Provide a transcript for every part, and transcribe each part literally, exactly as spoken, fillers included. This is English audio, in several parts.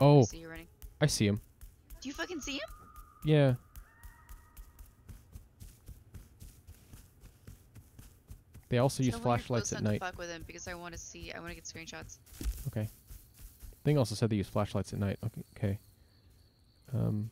Oh, I see you running. I see him. Do you fucking see him? Yeah. They also use Tell me you're flashlights close at enough to night. fuck with him because I want to see. I want to get screenshots. Okay. Thing also said they use flashlights at night. Okay. Okay. Um.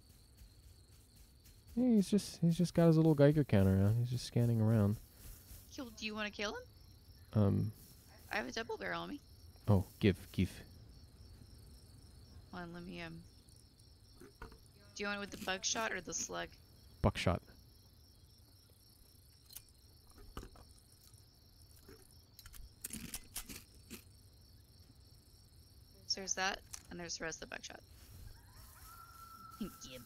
Yeah, he's just he's just got his little Geiger counter on. He's just scanning around. Kill. Do you want to kill him? Um. I have a double barrel on me. Oh, give, give. Hold on, let me um. Do you want it with the bug shot or the slug? Buckshot. So there's that, and there's the rest of the buckshot. Gib.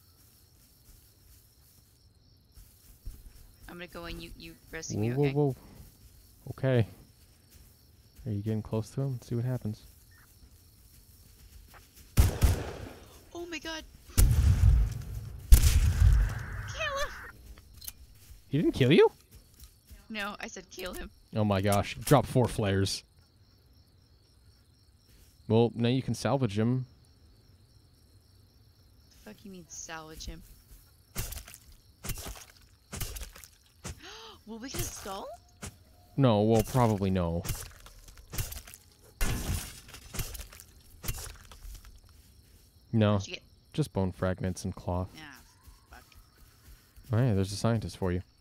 I'm gonna go in. You you rescue me, Whoa, okay? whoa, whoa. Okay. Are you getting close to him? Let's see what happens. Oh my god! Kill him! He didn't kill you? No, I said kill him. Oh my gosh. Drop four flares. Well, now you can salvage him. The fuck you mean salvage him? Will we get a skull? No, well, probably no. No, What'd you get? just bone fragments and cloth. Ah, fuck. Oh yeah, there's a scientist for you.